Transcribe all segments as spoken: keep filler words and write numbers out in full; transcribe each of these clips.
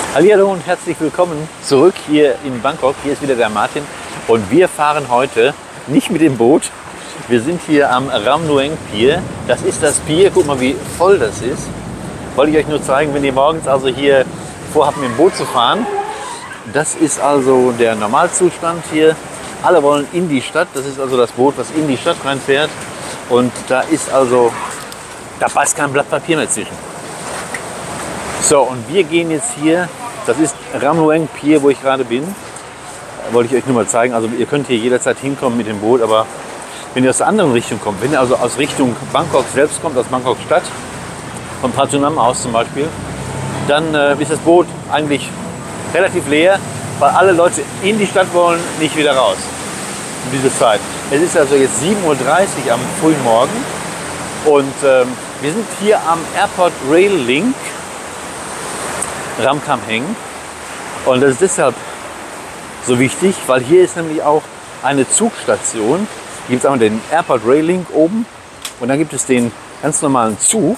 Hallihallo und herzlich willkommen zurück hier in Bangkok. Hier ist wieder der Martin und wir fahren heute nicht mit dem Boot. Wir sind hier am Ram Nueng Pier. Das ist das Pier. Guck mal, wie voll das ist. Wollte ich euch nur zeigen, wenn ihr morgens also hier vorhabt, mit dem Boot zu fahren. Das ist also der Normalzustand hier. Alle wollen in die Stadt. Das ist also das Boot, was in die Stadt reinfährt. Und da ist also, da passt kein Blatt Papier mehr zwischen. So, und wir gehen jetzt hier, das ist Ram Nueng Pier, wo ich gerade bin. Wollte ich euch nur mal zeigen. Also ihr könnt hier jederzeit hinkommen mit dem Boot, aber wenn ihr aus der anderen Richtung kommt, wenn ihr also aus Richtung Bangkok selbst kommt, aus Bangkok Stadt, vom Pratunam aus zum Beispiel, dann äh, ist das Boot eigentlich relativ leer, weil alle Leute in die Stadt wollen, nicht wieder raus. Um diese Zeit. Es ist also jetzt sieben Uhr dreißig am frühen Morgen und ähm, wir sind hier am Airport Rail Link Ram Kam Heng. Und das ist deshalb so wichtig, weil hier ist nämlich auch eine Zugstation. Hier gibt es einmal den Airport Rail Link oben und dann gibt es den ganz normalen Zug.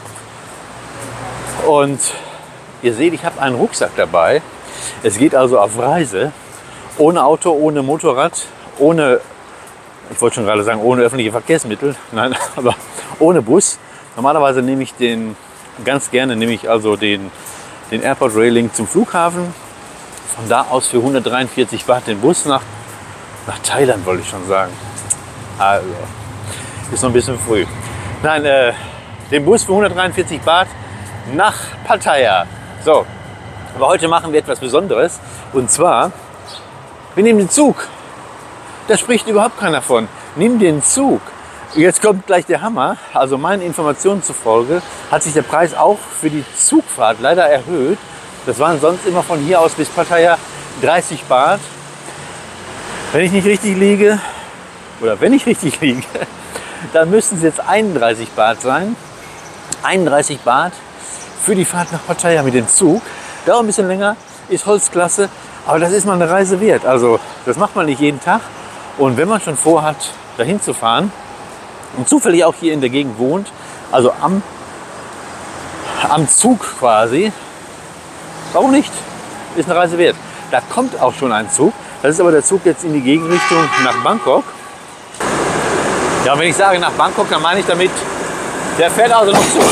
Und ihr seht, ich habe einen Rucksack dabei. Es geht also auf Reise, ohne Auto, ohne Motorrad, ohne, ich wollte schon gerade sagen, ohne öffentliche Verkehrsmittel, nein, aber ohne Bus. Normalerweise nehme ich den, ganz gerne nehme ich also den, den Airport Rail Link zum Flughafen. Von da aus für hundertdreiundvierzig Baht den Bus nach, nach Thailand, wollte ich schon sagen. Also, ist noch ein bisschen früh. Nein, äh, den Bus für hundertdreiundvierzig Baht nach Pattaya. So, aber heute machen wir etwas Besonderes. Und zwar, wir nehmen den Zug. Da spricht überhaupt keiner von. Nimm den Zug. Jetzt kommt gleich der Hammer. Also meinen Informationen zufolge hat sich der Preis auch für die Zugfahrt leider erhöht. Das waren sonst immer von hier aus bis Pattaya dreißig Baht. Wenn ich nicht richtig liege, oder wenn ich richtig liege, dann müssten es jetzt einunddreißig Baht sein. einunddreißig Baht für die Fahrt nach Pattaya mit dem Zug. Dauert ein bisschen länger, ist Holzklasse, aber das ist mal eine Reise wert. Also das macht man nicht jeden Tag. Und wenn man schon vorhat, dahin zu fahren und zufällig auch hier in der Gegend wohnt, also am, am Zug quasi, warum nicht? Ist eine Reise wert. Da kommt auch schon ein Zug. Das ist aber der Zug jetzt in die Gegenrichtung nach Bangkok. Ja, und wenn ich sage nach Bangkok, dann meine ich damit, der fährt also noch zu.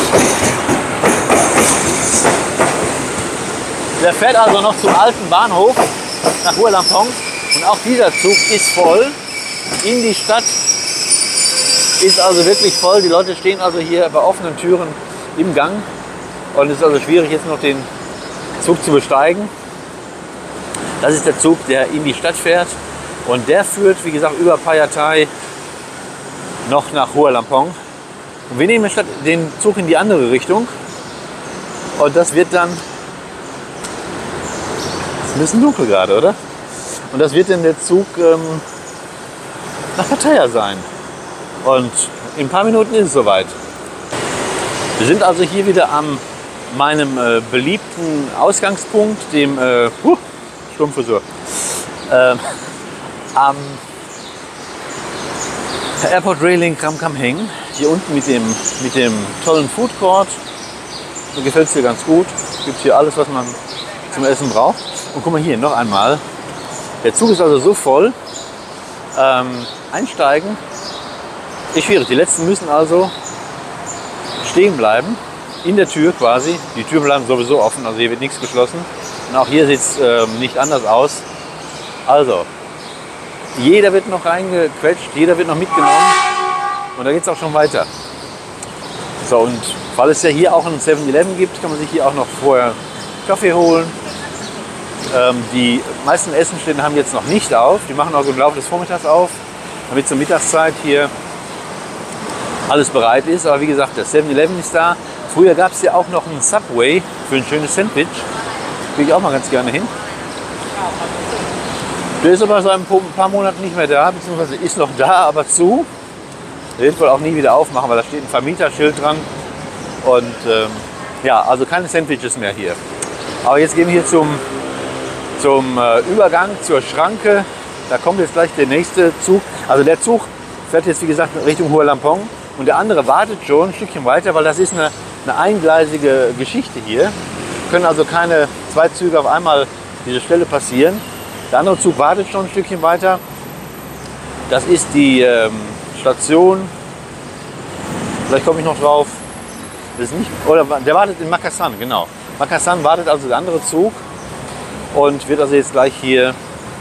Der fährt also noch zum alten Bahnhof nach Hua Lamphong. Und auch dieser Zug ist voll. In die Stadt ist also wirklich voll. Die Leute stehen also hier bei offenen Türen im Gang. Und es ist also schwierig, jetzt noch den Zug zu besteigen. Das ist der Zug, der in die Stadt fährt. Und der führt, wie gesagt, über Phaya Thai noch nach Hua Lamphong. Und wir nehmen statt den Zug in die andere Richtung. Und das wird dann... Ist ein bisschen dunkel gerade, oder? Und das wird dann der Zug ähm, nach Pattaya sein. Und in ein paar Minuten ist es soweit. Wir sind also hier wieder am meinem äh, beliebten Ausgangspunkt, dem äh, huh, Sturmfrisur, äh, am Airport Rail Link Ram Kam Heng. Hier unten mit dem, mit dem tollen Food Court. Mir gefällt es hier ganz gut. Es gibt hier alles, was man zum Essen braucht. Und guck mal hier, noch einmal. Der Zug ist also so voll. Ähm, einsteigen ist schwierig. Die letzten müssen also stehen bleiben. In der Tür quasi. Die Türen bleiben sowieso offen, also hier wird nichts geschlossen. Und auch hier sieht es ähm, nicht anders aus. Also, jeder wird noch reingequetscht, jeder wird noch mitgenommen. Und da geht es auch schon weiter. So, und weil es ja hier auch einen seven eleven gibt, kann man sich hier auch noch vorher Kaffee holen. Ähm, die meisten Essenstände haben jetzt noch nicht auf. Die machen auch im Laufe des Vormittags auf, damit zur Mittagszeit hier alles bereit ist. Aber wie gesagt, das seven eleven ist da. Früher gab es ja auch noch einen Subway für ein schönes Sandwich. Gehe ich auch mal ganz gerne hin. Der ist aber seit ein paar Monaten nicht mehr da, beziehungsweise ist noch da, aber zu. Der wird wohl auch nie wieder aufmachen, weil da steht ein Vermieterschild dran. Und ähm, ja, also keine Sandwiches mehr hier. Aber jetzt gehen wir hier zum, zum äh, Übergang, zur Schranke. Da kommt jetzt gleich der nächste Zug. Also der Zug fährt jetzt wie gesagt Richtung Hua Lamphong. Und der andere wartet schon ein Stückchen weiter, weil das ist eine, eine eingleisige Geschichte hier. können also keine zwei Züge auf einmal diese Stelle passieren. Der andere Zug wartet schon ein Stückchen weiter. Das ist die ähm, Station. Vielleicht komme ich noch drauf. Das ist nicht, oder der wartet in Makassan, genau. Makassan wartet also der andere Zug und wird also jetzt gleich hier,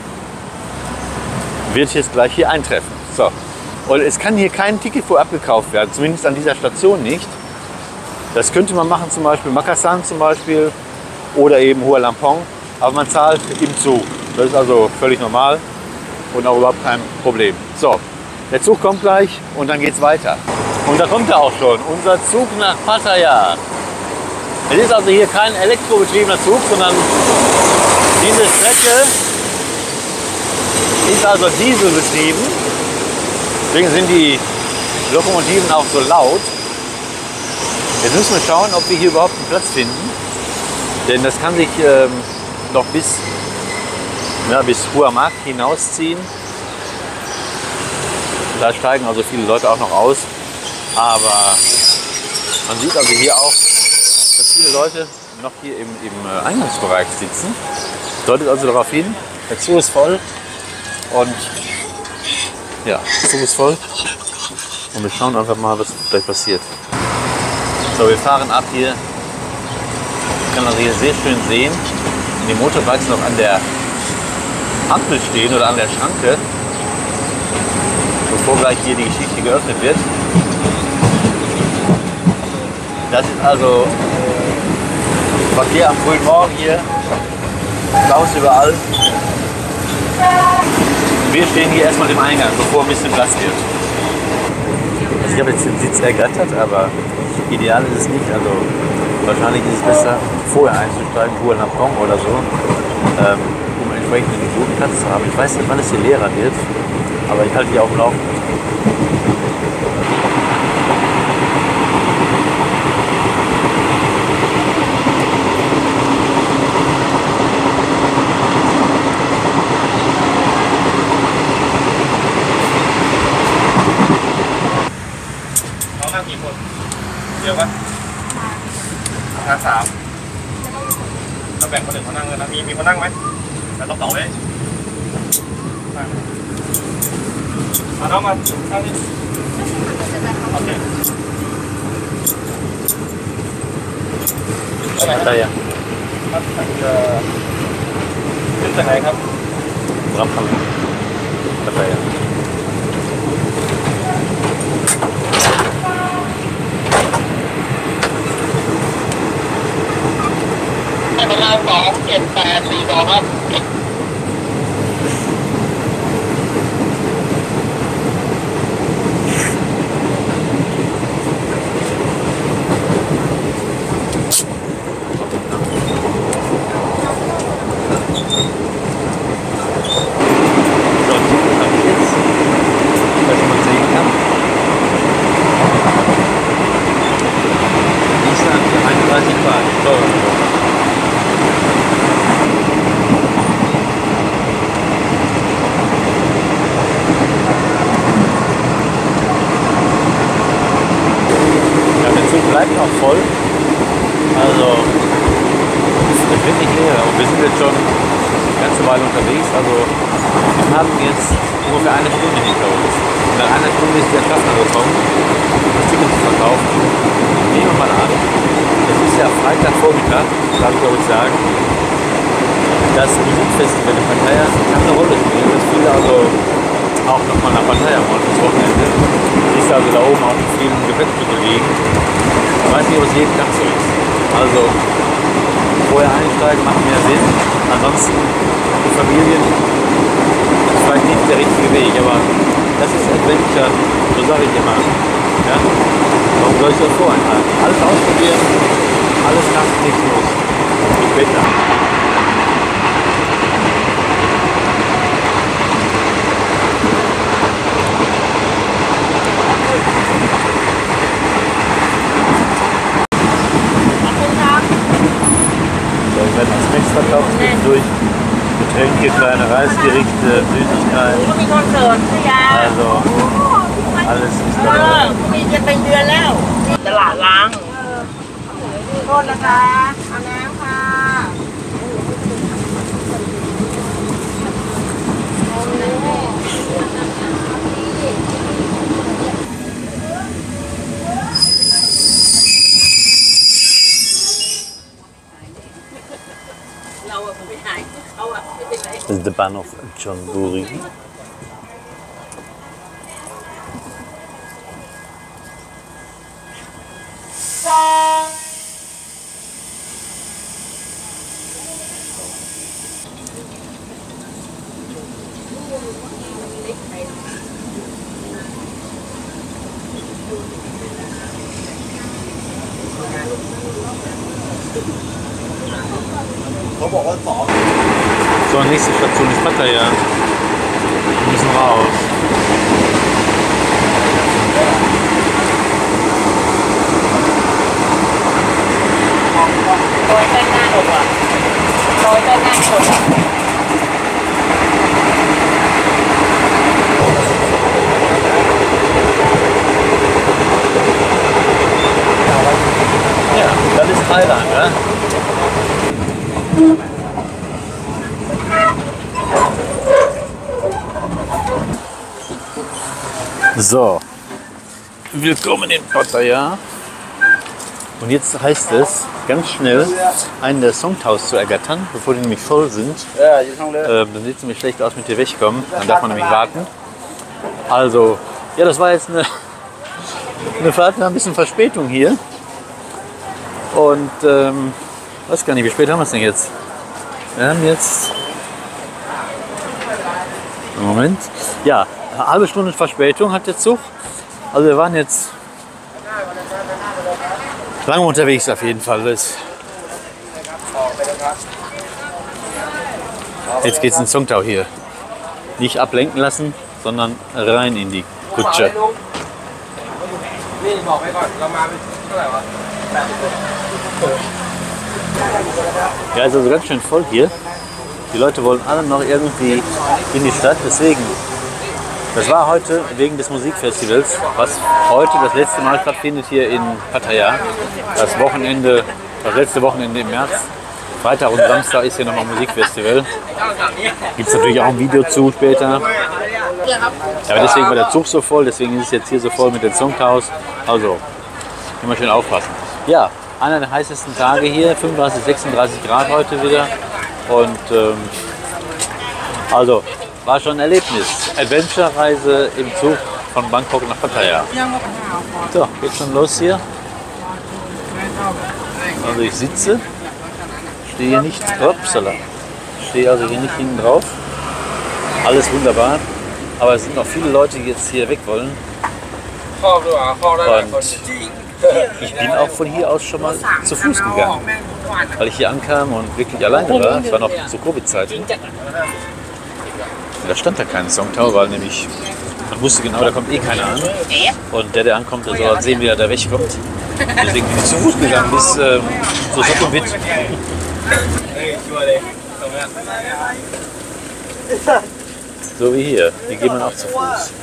wird jetzt gleich hier eintreffen. So. Und es kann hier kein Ticket vorab gekauft werden, zumindest an dieser Station nicht. Das könnte man machen, zum Beispiel Makassan zum Beispiel oder eben Hua Lamphong, aber man zahlt im Zug. Das ist also völlig normal und auch überhaupt kein Problem. So, der Zug kommt gleich und dann geht's weiter. Und da kommt er auch schon, unser Zug nach Pattaya. Es ist also hier kein elektrobetriebener Zug, sondern diese Strecke ist also dieselbetrieben. Deswegen sind die Lokomotiven auch so laut. Jetzt müssen wir schauen, ob wir hier überhaupt einen Platz finden. Denn das kann sich ähm, noch bis, ja, bis Huamark hinausziehen. Da steigen also viele Leute auch noch aus. Aber man sieht also hier auch, dass viele Leute noch hier im, im Eingangsbereich sitzen. Deutet also darauf hin, der Zug ist voll. Und ja, der Zug ist voll. Und wir schauen einfach mal, was gleich passiert. So, wir fahren ab hier. Man kann also hier sehr schön sehen, die Motorbikes noch an der Ampel stehen oder an der Schranke, bevor gleich hier die Geschichte geöffnet wird. Das ist also Verkehr am frühen Morgen hier. Staus überall. Wir stehen hier erstmal im Eingang, bevor ein bisschen Platz wird. Also ich habe jetzt den Sitz ergattert, aber ideal ist es nicht. Also wahrscheinlich ist es besser, vorher einzusteigen, Hua Lamphong oder so, ähm, um entsprechend einen guten Platz zu haben. Ich weiß nicht, wann es hier leerer wird, aber ich halte die auf dem Laufenden. สามเราแบ่งคนหนึ่งเขานั่งกันนะมีมีคนนั่งไหมแล้วต้องต่อไว้มาน้องมานั่งนี่โอเคอะไรอ่ะครับจะขึ้นจากไหนครับรับคำอะไรอ่ะประมาณสองเจ็ดแปดสี่สองครับbleibt noch voll, also es wird wirklich leer und wir sind jetzt schon eine ganze Weile unterwegs, also wir haben jetzt ungefähr eine Stunde hinter uns. Und nach einer Stunde ist der Schaffner gekommen, um das Ticket zu verkaufen. Nehmen wir mal an, es ist ja Freitagvormittag, darf ich euch sagen, das Musikfestival in Pattaya kann eine Rolle spielen, dass viele also auch nochmal nach Pattaya wollen fürs Wochenende. Ist also da oben auch mit vielen Gepäckmitteln liegen. Ich weiß nicht, ob es jeden Tag so ist. Also vorher einsteigen macht mehr Sinn. Ansonsten für Familien ist vielleicht nicht der richtige Weg, aber das ist Adventure, so sage ich immer. Ja? Warum soll ich das vorenthalten? Alles ausprobieren, alles kannst nichts los. Bis später. Wir werden uns nichts verkauft durch Getränke, kleine Reisgerichte, Süßigkeiten. Also alles ist dabei. จะเป็นเดือนแล้วตลาดล้างโทษนะคะเอาน้ำค่ะ Das ist der Bahnhof Chonburi. So, nächste Station ist Pattaya. Wir müssen raus. Ja, das ist Thailand, ne? So, willkommen in Pattaya. Und jetzt heißt es, ganz schnell einen der Songtaus zu ergattern, bevor die nämlich voll sind. Ähm, dann sieht es nämlich schlecht aus mit hier wegkommen, dann darf man nämlich warten. Also, ja, das war jetzt eine, eine Fahrt mit ein bisschen Verspätung hier. Und, ähm, weiß gar nicht, wie spät haben wir es denn jetzt? Wir haben jetzt, Moment, ja, eine halbe Stunde Verspätung hat der Zug. Also wir waren jetzt lange unterwegs auf jeden Fall. Jetzt geht es in Songtao hier. Nicht ablenken lassen, sondern rein in die Kutsche. Ja, ist also ganz schön voll hier. Die Leute wollen alle noch irgendwie in die Stadt, deswegen. Das war heute wegen des Musikfestivals, was heute das letzte Mal stattfindet hier in Pattaya. Das Wochenende, das letzte Wochenende im März. Freitag und Samstag ist hier nochmal Musikfestival. Gibt es natürlich auch ein Video zu später. Aber deswegen war der Zug so voll, deswegen ist es jetzt hier so voll mit den Songtaus. Also, immer schön aufpassen. Ja, einer der heißesten Tage hier, fünfunddreißig, sechsunddreißig Grad heute wieder. Und ähm, also, war schon ein Erlebnis. Adventure-Reise im Zug von Bangkok nach Pattaya. So, geht schon los hier. Also ich sitze, stehe hier nicht, upsala, stehe also hier nicht hinten drauf. Alles wunderbar, aber es sind noch viele Leute, die jetzt hier weg wollen. Und ich bin auch von hier aus schon mal zu Fuß gegangen, weil ich hier ankam und wirklich alleine war. Es war noch zu Covid-Zeiten. Da stand da kein Songtao, weil nämlich man wusste genau, da kommt eh keiner an. Und der, der ankommt, der soll halt sehen, wie er da wegkommt. Deswegen bin ich zu Fuß gegangen bis äh, so Sukhumvit. So wie hier. Hier geht man auch zu Fuß.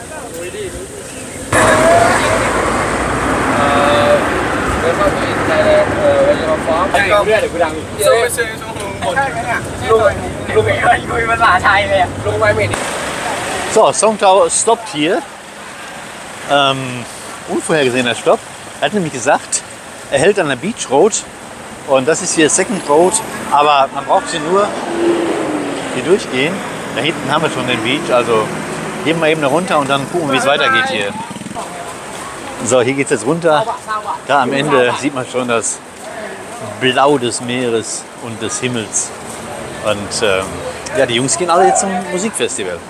So, Songtao stoppt hier. Ähm, unvorhergesehener Stopp. Er hat nämlich gesagt, er hält an der Beach Road. Und das ist hier Second Road. Aber man braucht hier nur hier durchgehen. Da hinten haben wir schon den Beach. Also gehen wir eben da runter und dann gucken, wie es weitergeht hier. So, hier geht es jetzt runter. Da am Ende sieht man schon das Blau des Meeres und des Himmels. Und ähm, ja, die Jungs gehen alle jetzt zum Musikfestival.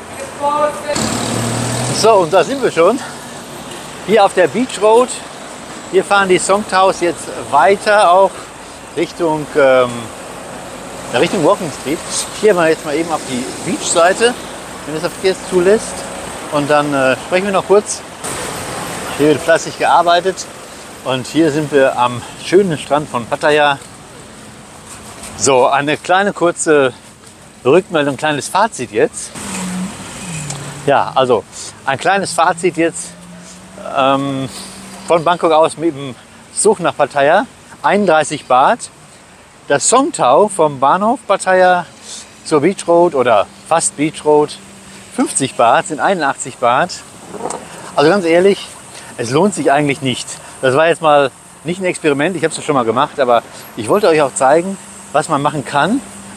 So, und da sind wir schon. Hier auf der Beach Road. Hier fahren die Songtaus jetzt weiter auch Richtung, ähm, Richtung Walking Street. Hier mal jetzt mal eben auf die Beach-Seite, wenn es der Verkehr es zulässt. Und dann äh, sprechen wir noch kurz. Hier wird fleißig gearbeitet. Und hier sind wir am schönen Strand von Pattaya. So, eine kleine kurze Rückmeldung, ein kleines Fazit jetzt. Ja, also ein kleines Fazit jetzt ähm, von Bangkok aus mit dem Zug nach Pattaya. einunddreißig Baht. Das Songtao vom Bahnhof Pattaya zur Beach Road oder fast Beach Road fünfzig Baht, sind einundachtzig Baht. Also ganz ehrlich, es lohnt sich eigentlich nicht. Das war jetzt mal nicht ein Experiment, ich habe es schon mal gemacht, aber ich wollte euch auch zeigen, was man machen kann,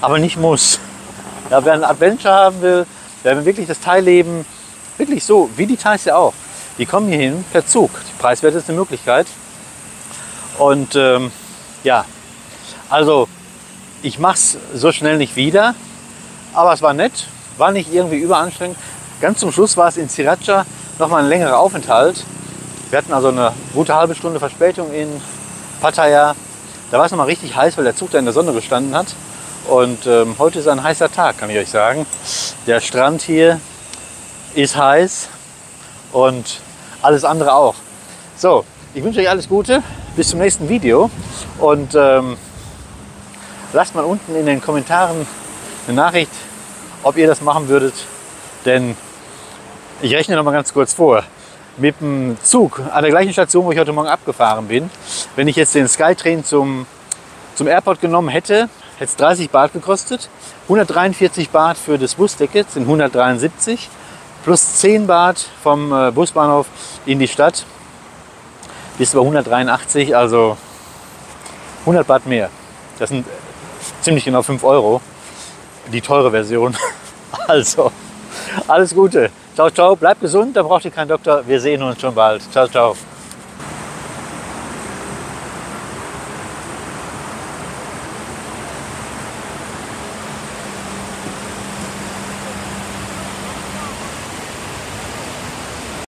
aber nicht muss. Ja, wer ein Adventure haben will, wer wirklich das Thaileben wirklich so, wie die Thais ja auch, die kommen hier hin per Zug. Die preiswerteste Möglichkeit. Und ähm, ja, also ich mache es so schnell nicht wieder, aber es war nett, war nicht irgendwie überanstrengend. Ganz zum Schluss war es in Sriracha nochmal ein längerer Aufenthalt. Wir hatten also eine gute halbe Stunde Verspätung in Pattaya. Da war es nochmal richtig heiß, weil der Zug da in der Sonne gestanden hat. Und ähm, heute ist ein heißer Tag, kann ich euch sagen. Der Strand hier ist heiß und alles andere auch. So, ich wünsche euch alles Gute, bis zum nächsten Video und ähm, lasst mal unten in den Kommentaren eine Nachricht, ob ihr das machen würdet, denn ich rechne noch mal ganz kurz vor. Mit dem Zug an der gleichen Station, wo ich heute Morgen abgefahren bin, wenn ich jetzt den Skytrain zum, zum Airport genommen hätte, hätte es dreißig Baht gekostet. hundertdreiundvierzig Baht für das Busticket sind hundertdreiundsiebzig. Plus zehn Baht vom äh, Busbahnhof in die Stadt. Bis bei hundertdreiundachtzig, also hundert Baht mehr. Das sind ziemlich genau fünf Euro. Die teure Version. Also, alles Gute. Ciao, ciao. Bleibt gesund, da braucht ihr keinen Doktor. Wir sehen uns schon bald. Ciao, ciao.